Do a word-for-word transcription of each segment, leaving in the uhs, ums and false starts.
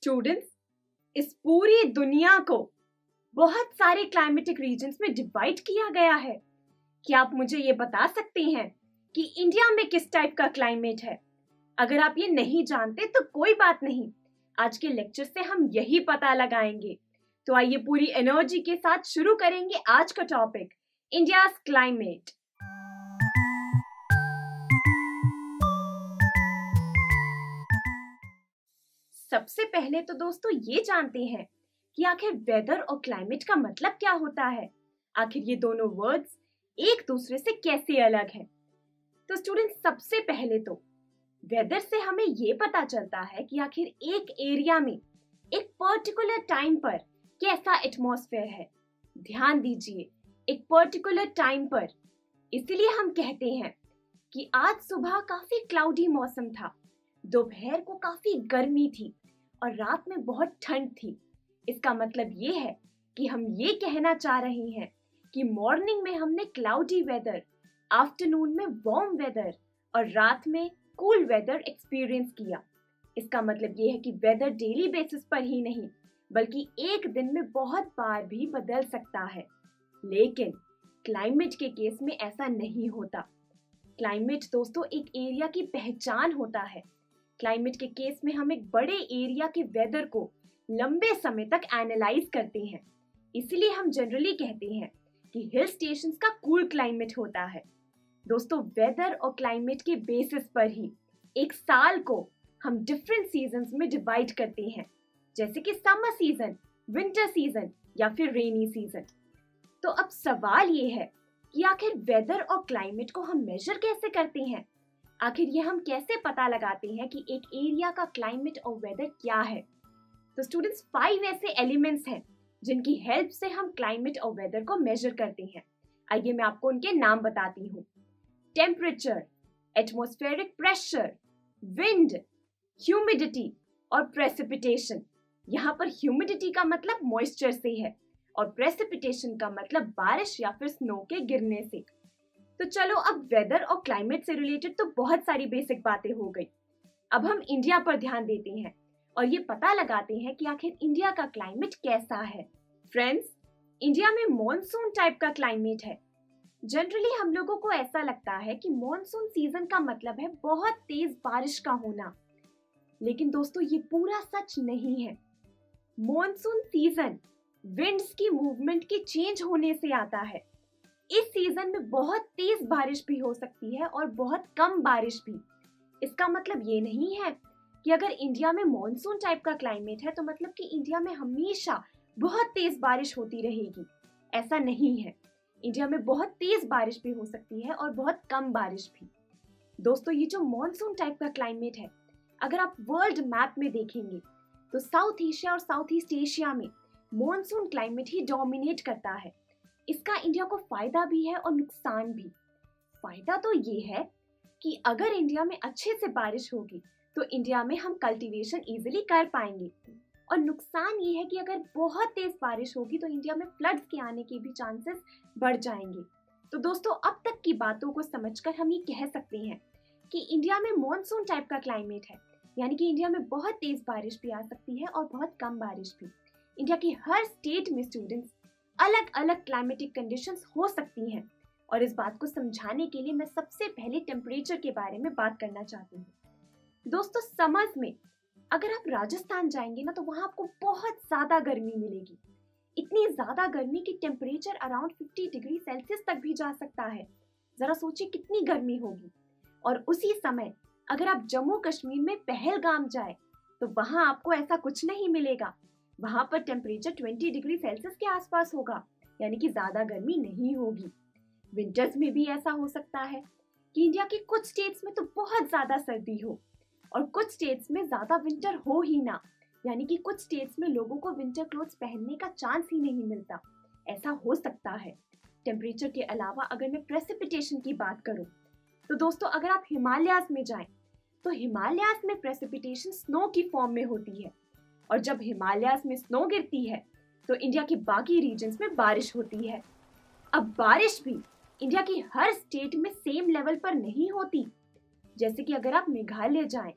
Students, इस पूरी दुनिया को बहुत सारे क्लाइमेटिक रीजन्स में डिवाइड किया गया है। क्या आप मुझे ये बता सकते हैं कि इंडिया में किस टाइप का क्लाइमेट है? अगर आप ये नहीं जानते तो कोई बात नहीं, आज के लेक्चर से हम यही पता लगाएंगे। तो आइए पूरी एनर्जी के साथ शुरू करेंगे आज का टॉपिक, इंडियाज क्लाइमेट। सबसे पहले तो दोस्तों ये जानते हैं कि आखिर वेदर और क्लाइमेट का मतलब क्या होता है। आखिर ये दोनों वर्ड्स एक दूसरे से कैसे अलग हैं? तो स्टूडेंट, सबसे पहले तो वेदर से हमें ये पता चलता है कि आखिर एक एरिया में एक पर्टिकुलर टाइम पर कैसा एटमॉस्फेयर है। ध्यान दीजिए, एक पर्टिकुलर टाइम पर। इसलिए हम कहते हैं कि आज सुबह काफी क्लाउडी मौसम था, दोपहर को काफी गर्मी थी और रात में बहुत ठंड थी। इसका मतलब ये है कि हम ये कहना चाह रहे हैं कि मॉर्निंग में हमने क्लाउडी वेदर, आफ्टरनून में वार्म वेदर और रात में कूल वेदर एक्सपीरियंस किया। इसका मतलब ये है कि वेदर डेली बेसिस पर ही नहीं बल्कि एक दिन में बहुत बार भी बदल सकता है। लेकिन क्लाइमेट के केस में ऐसा नहीं होता। क्लाइमेट दोस्तों एक एरिया की पहचान होता है। क्लाइमेट के केस में हम एक बड़े एरिया के वेदर को लंबे समय तक एनालाइज करते हैं। इसलिए हम जनरली कहते हैं कि हिल स्टेशंस का कूल क्लाइमेट होता है। दोस्तों, वेदर और क्लाइमेट के बेसिस पर ही एक साल को हम डिफरेंट सीजन्स में डिवाइड करते हैं, जैसे कि समर सीजन, विंटर सीजन या फिर रेनी सीजन। तो अब सवाल ये है कि आखिर वेदर और क्लाइमेट को हम मेजर कैसे करते हैं? आखिर ये हम कैसे पता लगाते हैं कि एक एरिया का क्लाइमेट और वेदर क्या है? तो स्टूडेंट्स, फाइव ऐसे एलिमेंट्स हैं जिनकी हेल्प से हम क्लाइमेट और वेदर को मेजर करते हैं। आइए मैं आपको उनके नाम बताती हूँ। Temperature, atmospheric pressure, wind, humidity और प्रेसिपिटेशन। यहाँ पर ह्यूमिडिटी का मतलब मॉइस्चर से है और प्रेसिपिटेशन का मतलब बारिश या फिर स्नो के गिरने से। तो चलो, अब वेदर और क्लाइमेट से रिलेटेड तो बहुत सारी बेसिक बातें हो गई। अब हम इंडिया पर ध्यान देते हैं और ये पता लगाते हैं कि आखिर इंडिया का क्लाइमेट कैसा है। फ्रेंड्स, इंडिया में मॉनसून टाइप का क्लाइमेट है। जनरली हम लोगों को ऐसा लगता है कि मॉनसून सीजन का मतलब है बहुत तेज बारिश का होना, लेकिन दोस्तों ये पूरा सच नहीं है। मॉनसून सीजन विंड्स की मूवमेंट के चेंज होने से आता है। इस सीजन में बहुत तेज बारिश भी हो सकती है और बहुत कम बारिश भी। इसका मतलब ये नहीं है कि अगर इंडिया में मॉनसून टाइप का क्लाइमेट है तो मतलब कि इंडिया में हमेशा बहुत तेज बारिश होती रहेगी। ऐसा नहीं है। इंडिया में बहुत तेज बारिश भी हो सकती है और बहुत कम बारिश भी। दोस्तों, ये जो मॉनसून टाइप का क्लाइमेट है, अगर आप वर्ल्ड मैप में देखेंगे तो साउथ एशिया और साउथ ईस्ट एशिया में मॉनसून क्लाइमेट ही डोमिनेट करता है। इसका इंडिया को फायदा भी है और नुकसान भी। फायदा तो ये है कि अगर इंडिया में अच्छे से बारिश होगी तो इंडिया में हम कल्टीवेशन इजीली कर पाएंगे, और नुकसान ये है कि अगर बहुत तेज बारिश होगी तो इंडिया में फ्लड्स के आने के भी चांसेस बढ़ जाएंगे। तो दोस्तों, अब तक की बातों को समझकर हम ये कह सकते हैं कि इंडिया में मॉनसून टाइप का क्लाइमेट है, यानी कि इंडिया में बहुत तेज बारिश भी आ सकती है और बहुत कम बारिश भी। इंडिया की हर स्टेट में स्टूडेंट्स अलग अलग क्लाइमेटिक कंडीशंस हो सकती हैं, और इस बात को समझाने के लिए मैं सबसे पहले टेम्परेचर के बारे में बात करना चाहती हूँ। दोस्तों, समर्स में अगर आप राजस्थान जाएंगे ना तो वहाँ आपको बहुत ज्यादा गर्मी मिलेगी। इतनी ज्यादा गर्मी कि temperature around fifty degree Celsius तक भी जा सकता है। जरा सोचिए कितनी गर्मी होगी। और उसी समय अगर आप जम्मू कश्मीर में पहलगाम जाए तो वहाँ आपको ऐसा कुछ नहीं मिलेगा। वहां पर टेम्परेचर ट्वेंटी डिग्री सेल्सियस के आसपास होगा, यानी कि ज्यादा गर्मी नहीं होगी। विंटर्स में भी ऐसा हो सकता है कि इंडिया के कुछ स्टेट्स में तो बहुत ज्यादा सर्दी हो और कुछ स्टेट्स में ज्यादा विंटर हो ही ना, यानी कि कुछ स्टेट्स में लोगों को विंटर क्लोथ्स पहनने का चांस ही नहीं मिलता। ऐसा हो सकता है। टेम्परेचर के अलावा अगर मैं प्रेसिपिटेशन की बात करूं तो दोस्तों, अगर आप हिमालयाज में जाएं तो हिमालयाज में प्रेसिपिटेशन स्नो की फॉर्म में होती है, और जब हिमालयाज में स्नो गिरती है तो इंडिया के बाकी रीजन्स में बारिश होती है। अब बारिश भी इंडिया की हर स्टेट में सेम लेवल पर नहीं होती। जैसे कि अगर आप मेघालय जाएं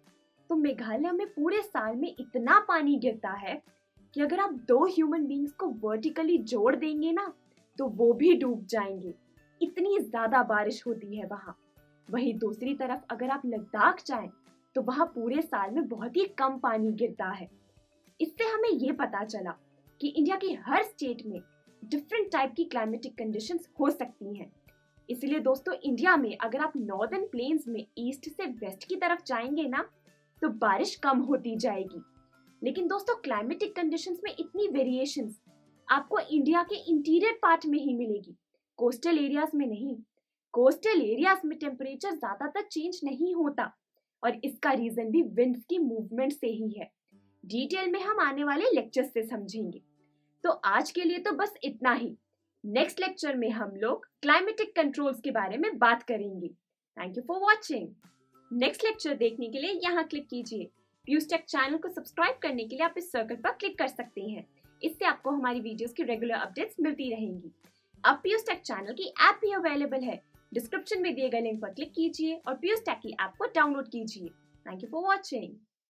तो मेघालय में पूरे साल में इतना पानी गिरता है कि अगर आप दो ह्यूमन बींग्स को वर्टिकली जोड़ देंगे ना तो वो भी डूब जाएंगे। इतनी ज्यादा बारिश होती है वहाँ। वहीं दूसरी तरफ अगर आप लद्दाख जाएं तो वहाँ पूरे साल में बहुत ही कम पानी गिरता है। इससे हमें ये पता चला कि इंडिया की हर स्टेट में डिफरेंट टाइप की क्लाइमेटिक कंडीशंस हो सकती हैं। इसलिए दोस्तों इंडिया में अगर आप नॉर्दर्न प्लेन्स में ईस्ट से वेस्ट की तरफ जाएंगे ना तो बारिश कम होती जाएगी। लेकिन दोस्तों क्लाइमेटिक कंडीशंस में इतनी वेरिएशंस आपको इंडिया के इंटीरियर पार्ट में ही मिलेगी, कोस्टल एरियाज में नहीं। कोस्टल एरियाज में टेम्परेचर ज्यादातर चेंज नहीं होता और इसका रीजन भी विंड्स की मूवमेंट से ही है। डिटेल में हम आने वाले लेक्चर्स से समझेंगे। तो आज के लिए तो बस इतना ही। नेक्स्ट लेक्चर में हम लोग क्लाइमेटिक कंट्रोल्स के बारे में बात करेंगे। Thank you for watching. Next lecture देखने के लिए यहाँ क्लिक कीजिए। PuStack चैनल को सब्सक्राइब करने के लिए आप इस सर्कल पर क्लिक कर सकते हैं। इससे आपको हमारी वीडियोस की रेगुलर अपडेट्स मिलती रहेंगी। अब PuStack चैनल की ऐप भी अवेलेबल है। डिस्क्रिप्शन में दिए गए लिंक पर क्लिक कीजिए और PuStack की ऐप को डाउनलोड कीजिए। Thank you for watching.